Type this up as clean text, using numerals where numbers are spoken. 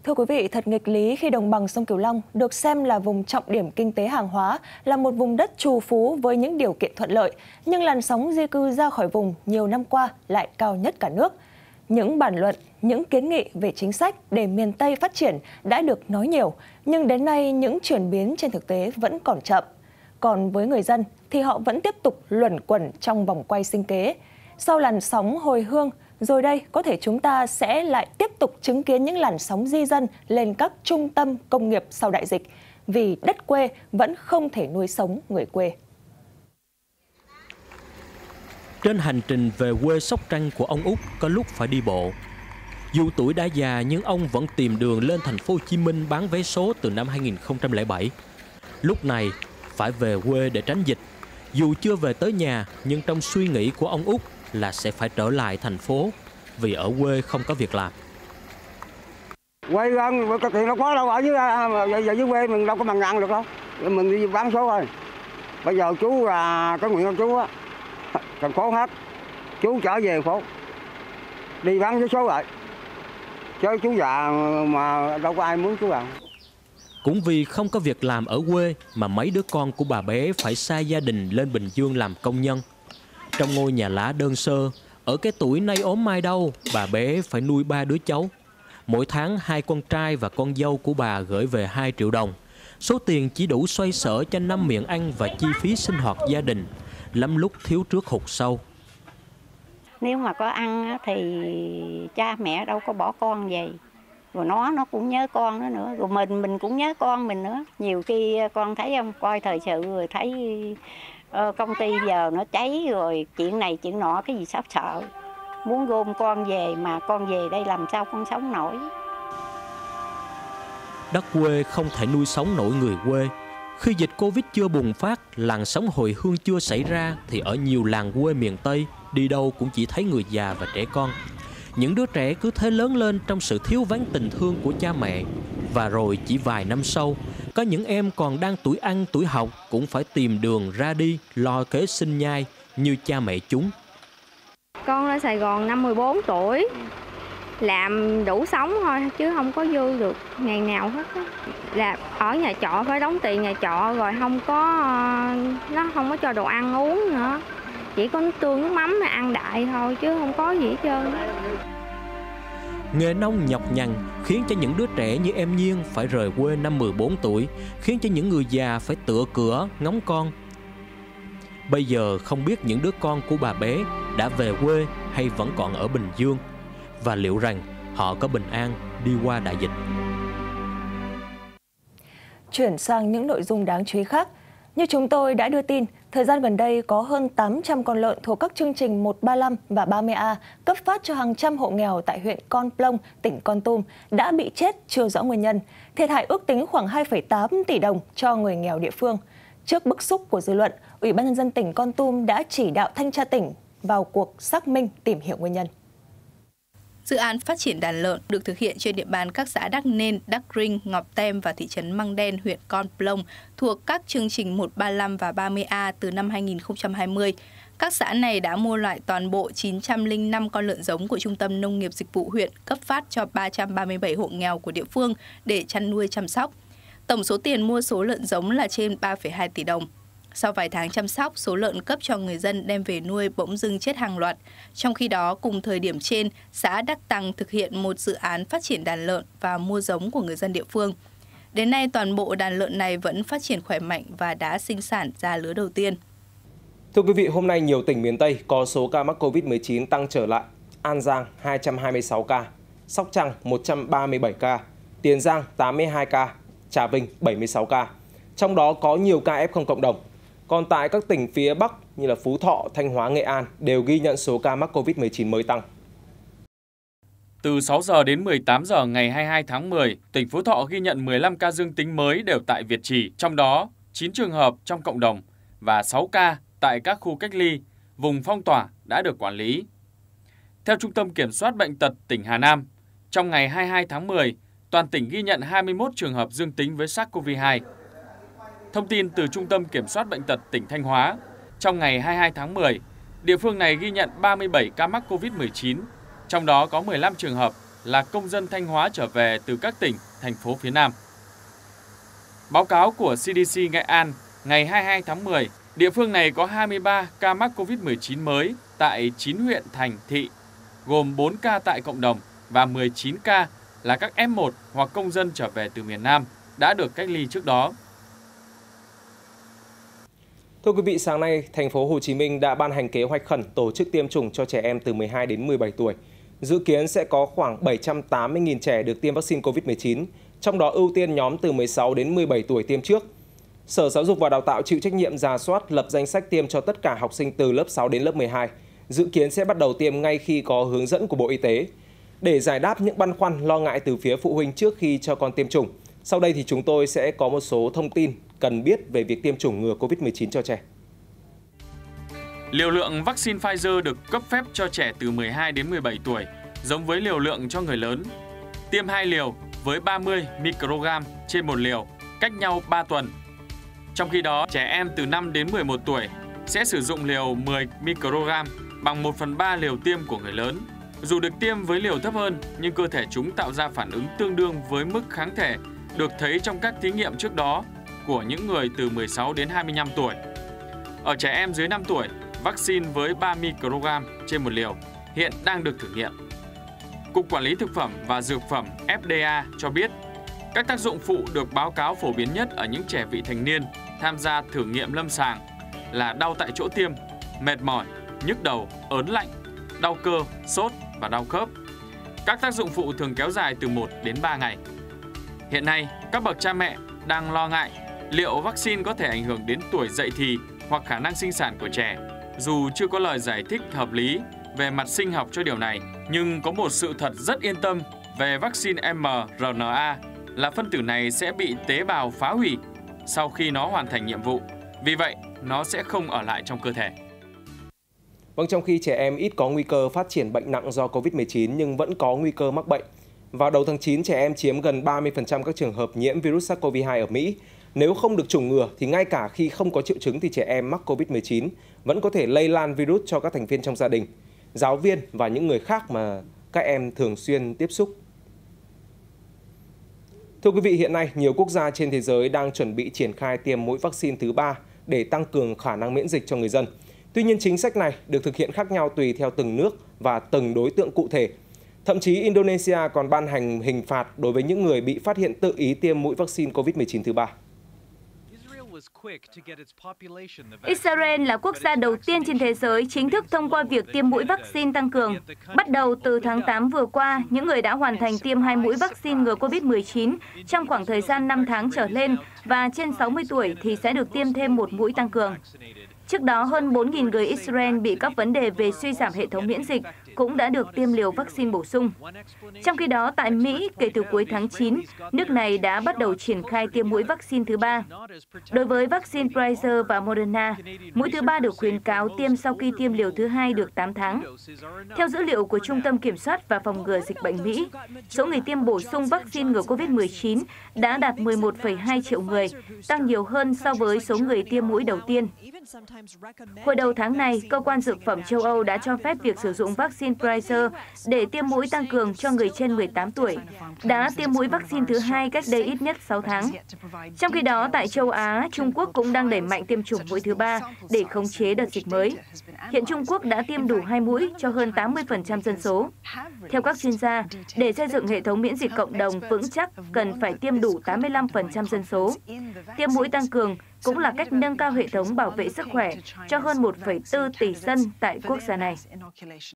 Thưa quý vị, thật nghịch lý khi đồng bằng sông Cửu Long được xem là vùng trọng điểm kinh tế hàng hóa, là một vùng đất trù phú với những điều kiện thuận lợi, nhưng làn sóng di cư ra khỏi vùng nhiều năm qua lại cao nhất cả nước. Những bàn luận, những kiến nghị về chính sách để miền Tây phát triển đã được nói nhiều, nhưng đến nay những chuyển biến trên thực tế vẫn còn chậm. Còn với người dân thì họ vẫn tiếp tục luẩn quẩn trong vòng quay sinh kế. Sau làn sóng hồi hương, rồi đây có thể chúng ta sẽ lại tiếp tục chứng kiến những làn sóng di dân lên các trung tâm công nghiệp sau đại dịch, vì đất quê vẫn không thể nuôi sống người quê. Trên hành trình về quê Sóc Trăng của ông Út có lúc phải đi bộ. Dù tuổi đã già nhưng ông vẫn tìm đường lên thành phố Hồ Chí Minh bán vé số từ năm 2007. Lúc này phải về quê để tránh dịch. Dù chưa về tới nhà nhưng trong suy nghĩ của ông Út là sẽ phải trở lại thành phố vì ở quê không có việc làm. Quay gần có tiền nó có đâu, ở dưới quê mình đâu có bằng ăn được đâu. Mình đi bán số thôi. Bây giờ chú là cái nguyện của chú á, thành phố hết. Chú trở về thành phố. Đi bán vé số rồi. Chứ chú già mà đâu có ai muốn chú làm. Cũng vì không có việc làm ở quê mà mấy đứa con của bà bé phải xa gia đình lên Bình Dương làm công nhân. Trong ngôi nhà lá đơn sơ, ở cái tuổi nay ốm mai đau, bà bé phải nuôi 3 đứa cháu. Mỗi tháng 2 con trai và con dâu của bà gửi về 2 triệu đồng. Số tiền chỉ đủ xoay sở cho 5 miệng ăn và chi phí sinh hoạt gia đình, lắm lúc thiếu trước hụt sau. Nếu mà có ăn thì cha mẹ đâu có bỏ con về. Rồi nó cũng nhớ con nữa. Rồi mình cũng nhớ con mình nữa. Nhiều khi con thấy không, coi thời sự rồi thấy công ty giờ nó cháy rồi chuyện này chuyện nọ, cái gì sắp sợ. Muốn gom con về mà con về đây làm sao con sống nổi. Đất quê không thể nuôi sống nổi người quê. Khi dịch Covid chưa bùng phát, làn sóng hồi hương chưa xảy ra thì ở nhiều làng quê miền Tây, đi đâu cũng chỉ thấy người già và trẻ con. Những đứa trẻ cứ thế lớn lên trong sự thiếu vắng tình thương của cha mẹ. Và rồi chỉ vài năm sau, có những em còn đang tuổi ăn tuổi học cũng phải tìm đường ra đi lo kế sinh nhai như cha mẹ chúng. Con lên Sài Gòn năm 14 tuổi, làm đủ sống thôi chứ không có dư được ngày nào hết. Là ở nhà trọ phải đóng tiền nhà trọ rồi nó không có cho đồ ăn uống nữa. Chỉ có nước tương, nước mắm là ăn đại thôi chứ không có gì hết trơn. Nghề nông nhọc nhằn khiến cho những đứa trẻ như em Nhiên phải rời quê năm 14 tuổi, khiến cho những người già phải tựa cửa ngóng con. Bây giờ không biết những đứa con của bà bé đã về quê hay vẫn còn ở Bình Dương, và liệu rằng họ có bình an đi qua đại dịch. Chuyển sang những nội dung đáng chú ý khác. Như chúng tôi đã đưa tin, thời gian gần đây có hơn 800 con lợn thuộc các chương trình 135 và 30A cấp phát cho hàng trăm hộ nghèo tại huyện Con Plong, tỉnh Kon Tum đã bị chết chưa rõ nguyên nhân. Thiệt hại ước tính khoảng 2,8 tỷ đồng cho người nghèo địa phương. Trước bức xúc của dư luận, Ủy ban nhân dân tỉnh Kon Tum đã chỉ đạo thanh tra tỉnh vào cuộc xác minh tìm hiểu nguyên nhân. Dự án phát triển đàn lợn được thực hiện trên địa bàn các xã Đắc Nên, Đắc Rinh, Ngọc Tem và thị trấn Măng Đen, huyện Con Plong thuộc các chương trình 135 và 30A từ năm 2020. Các xã này đã mua lại toàn bộ 905 con lợn giống của Trung tâm Nông nghiệp Dịch vụ huyện cấp phát cho 337 hộ nghèo của địa phương để chăn nuôi chăm sóc. Tổng số tiền mua số lợn giống là trên 3,2 tỷ đồng. Sau vài tháng chăm sóc, số lợn cấp cho người dân đem về nuôi bỗng dưng chết hàng loạt. Trong khi đó, cùng thời điểm trên, xã Đắc Tăng thực hiện một dự án phát triển đàn lợn và mua giống của người dân địa phương. Đến nay, toàn bộ đàn lợn này vẫn phát triển khỏe mạnh và đã sinh sản ra lứa đầu tiên. Thưa quý vị, hôm nay nhiều tỉnh miền Tây có số ca mắc Covid-19 tăng trở lại. An Giang 226 ca, Sóc Trăng 137 ca, Tiền Giang 82 ca, Trà Vinh 76 ca. Trong đó có nhiều ca F0 cộng đồng. Còn tại các tỉnh phía Bắc như là Phú Thọ, Thanh Hóa, Nghệ An đều ghi nhận số ca mắc Covid-19 mới tăng. Từ 6 giờ đến 18 giờ ngày 22 tháng 10, tỉnh Phú Thọ ghi nhận 15 ca dương tính mới đều tại Việt Trì, trong đó 9 trường hợp trong cộng đồng và 6 ca tại các khu cách ly, vùng phong tỏa đã được quản lý. Theo Trung tâm Kiểm soát Bệnh tật tỉnh Hà Nam, trong ngày 22 tháng 10, toàn tỉnh ghi nhận 21 trường hợp dương tính với SARS-CoV-2. Thông tin từ Trung tâm Kiểm soát Bệnh tật tỉnh Thanh Hóa, trong ngày 22 tháng 10, địa phương này ghi nhận 37 ca mắc COVID-19, trong đó có 15 trường hợp là công dân Thanh Hóa trở về từ các tỉnh, thành phố phía Nam. Báo cáo của CDC Nghệ An ngày 22 tháng 10, địa phương này có 23 ca mắc COVID-19 mới tại 9 huyện, thành, thị, gồm 4 ca tại cộng đồng và 19 ca là các F1 hoặc công dân trở về từ miền Nam đã được cách ly trước đó. Thưa quý vị, sáng nay, thành phố Hồ Chí Minh đã ban hành kế hoạch khẩn tổ chức tiêm chủng cho trẻ em từ 12 đến 17 tuổi. Dự kiến sẽ có khoảng 780.000 trẻ được tiêm vaccine COVID-19, trong đó ưu tiên nhóm từ 16 đến 17 tuổi tiêm trước. Sở Giáo dục và Đào tạo chịu trách nhiệm rà soát, lập danh sách tiêm cho tất cả học sinh từ lớp 6 đến lớp 12. Dự kiến sẽ bắt đầu tiêm ngay khi có hướng dẫn của Bộ Y tế. Để giải đáp những băn khoăn, lo ngại từ phía phụ huynh trước khi cho con tiêm chủng, sau đây thì chúng tôi sẽ có một số thông tin cần biết về việc tiêm chủng ngừa COVID-19 cho trẻ. Liều lượng vaccine Pfizer được cấp phép cho trẻ từ 12 đến 17 tuổi, giống với liều lượng cho người lớn. Tiêm 2 liều với 30 microgram trên một liều, cách nhau 3 tuần. Trong khi đó, trẻ em từ 5 đến 11 tuổi sẽ sử dụng liều 10 microgram bằng 1/3 liều tiêm của người lớn. Dù được tiêm với liều thấp hơn, nhưng cơ thể chúng tạo ra phản ứng tương đương với mức kháng thể được thấy trong các thí nghiệm trước đó của những người từ 16 đến 25 tuổi. Ở trẻ em dưới 5 tuổi, vaccine với 3 microgram trên một liều hiện đang được thử nghiệm. Cục Quản lý Thực phẩm và Dược phẩm FDA cho biết, các tác dụng phụ được báo cáo phổ biến nhất ở những trẻ vị thành niên tham gia thử nghiệm lâm sàng là đau tại chỗ tiêm, mệt mỏi, nhức đầu, ớn lạnh, đau cơ, sốt và đau khớp. Các tác dụng phụ thường kéo dài từ 1 đến 3 ngày. Hiện nay, các bậc cha mẹ đang lo ngại liệu vaccine có thể ảnh hưởng đến tuổi dậy thì hoặc khả năng sinh sản của trẻ. Dù chưa có lời giải thích hợp lý về mặt sinh học cho điều này, nhưng có một sự thật rất yên tâm về vaccine mRNA là phân tử này sẽ bị tế bào phá hủy sau khi nó hoàn thành nhiệm vụ. Vì vậy, nó sẽ không ở lại trong cơ thể. Vâng, trong khi trẻ em ít có nguy cơ phát triển bệnh nặng do COVID-19 nhưng vẫn có nguy cơ mắc bệnh. Vào đầu tháng 9, trẻ em chiếm gần 30% các trường hợp nhiễm virus SARS-CoV-2 ở Mỹ. Nếu không được chủng ngừa thì ngay cả khi không có triệu chứng thì trẻ em mắc COVID-19 vẫn có thể lây lan virus cho các thành viên trong gia đình, giáo viên và những người khác mà các em thường xuyên tiếp xúc. Thưa quý vị, hiện nay nhiều quốc gia trên thế giới đang chuẩn bị triển khai tiêm mũi vaccine thứ 3 để tăng cường khả năng miễn dịch cho người dân. Tuy nhiên, chính sách này được thực hiện khác nhau tùy theo từng nước và từng đối tượng cụ thể. Thậm chí Indonesia còn ban hành hình phạt đối với những người bị phát hiện tự ý tiêm mũi vaccine COVID-19 thứ 3. Israel là quốc gia đầu tiên trên thế giới chính thức thông qua việc tiêm mũi vaccine tăng cường. Bắt đầu từ tháng 8 vừa qua, những người đã hoàn thành tiêm 2 mũi vaccine ngừa COVID-19 trong khoảng thời gian 5 tháng trở lên và trên 60 tuổi thì sẽ được tiêm thêm 1 mũi tăng cường. Trước đó, hơn 4.000 người Israel bị các vấn đề về suy giảm hệ thống miễn dịch cũng đã được tiêm liều vaccine bổ sung. Trong khi đó, tại Mỹ, kể từ cuối tháng 9, nước này đã bắt đầu triển khai tiêm mũi vaccine thứ 3. Đối với vaccine Pfizer và Moderna, mũi thứ 3 được khuyến cáo tiêm sau khi tiêm liều thứ 2 được 8 tháng. Theo dữ liệu của Trung tâm Kiểm soát và Phòng ngừa Dịch bệnh Mỹ, số người tiêm bổ sung vaccine ngừa COVID-19 đã đạt 11,2 triệu người, tăng nhiều hơn so với số người tiêm mũi đầu tiên. Hồi đầu tháng này, Cơ quan Dược phẩm châu Âu đã cho phép việc sử dụng vaccine Pfizer để tiêm mũi tăng cường cho người trên 18 tuổi, đã tiêm mũi vaccine thứ 2 cách đây ít nhất 6 tháng. Trong khi đó, tại châu Á, Trung Quốc cũng đang đẩy mạnh tiêm chủng mũi thứ 3 để khống chế đợt dịch mới. Hiện Trung Quốc đã tiêm đủ 2 mũi cho hơn 80% dân số. Theo các chuyên gia, để xây dựng hệ thống miễn dịch cộng đồng vững chắc, cần phải tiêm đủ 85% dân số. Tiêm mũi tăng cường cũng là cách nâng cao hệ thống bảo vệ sức khỏe cho hơn 1,4 tỷ dân tại quốc gia này.